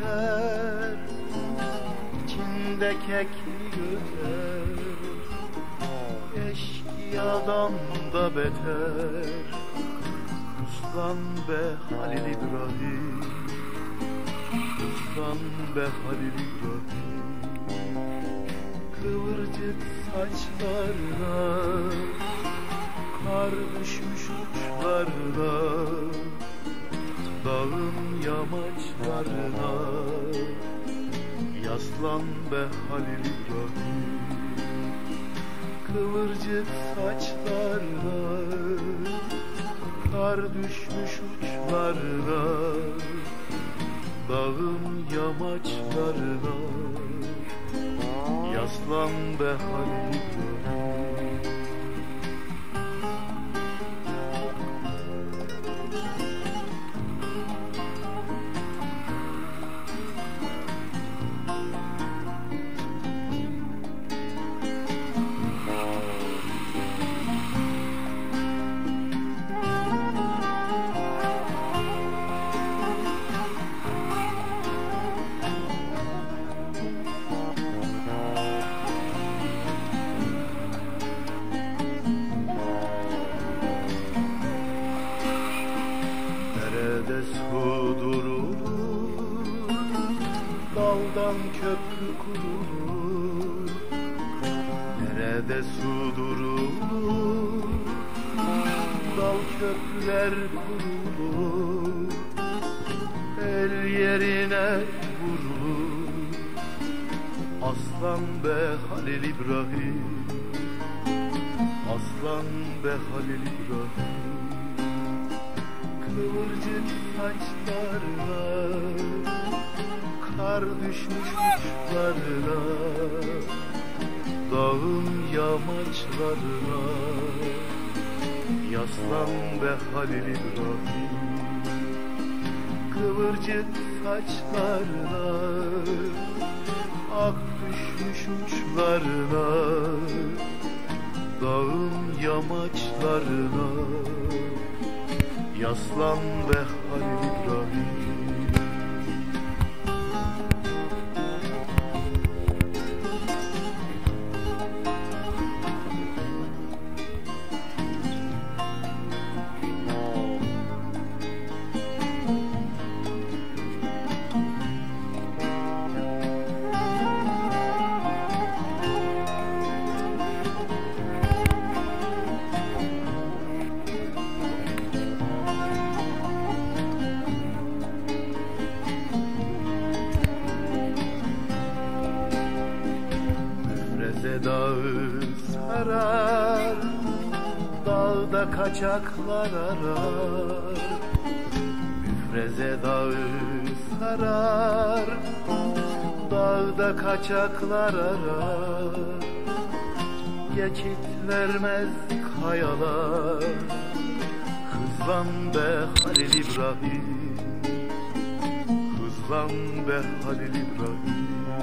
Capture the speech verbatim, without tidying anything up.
yeter, içinde kekli gözer, eşkıyadan da beter. Uslan be Halil İbrahim, uslan be Halil İbrahim. Kıvırcık saçlarına kar düşmüş uçlarına, dağın yamaçlarına yaslan be Halil İbrahim. Kıvırcık saçlarına kar düşmüş uçlarına, dağın yamaçlarına yaslan be Halil İbrahim. Nerede su durur, daldan köprü kurulur. Nerede su durur, dal köprüler kurulur. El yerine vurur, aslan be Halil İbrahim, aslan be Halil İbrahim. Kıvırcık saçlarına kar düşmüş uçlarına, dağın yamaçlarına yaslan be Halil İbrahim. Kıvırcık saçlarına ak düşmüş uçlarına, dağın yamaçlarına yaslan be Halil İbrahim. Dağı sarar, dağda kaçaklar arar. Müfreze dağı sarar, dağda kaçaklar arar. Geçit vermez kayalar, hızlan be Halil İbrahim, hızlan be Halil İbrahim.